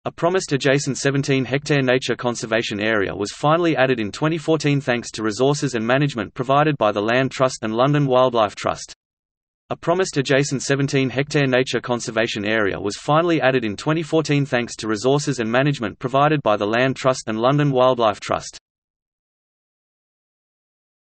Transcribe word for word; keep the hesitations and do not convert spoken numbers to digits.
A promised adjacent seventeen hectare nature conservation area was finally added in twenty fourteen thanks to resources and management provided by the Land Trust and London Wildlife Trust. A promised adjacent seventeen hectare nature conservation area was finally added in twenty fourteen thanks to resources and management provided by the Land Trust and London Wildlife Trust.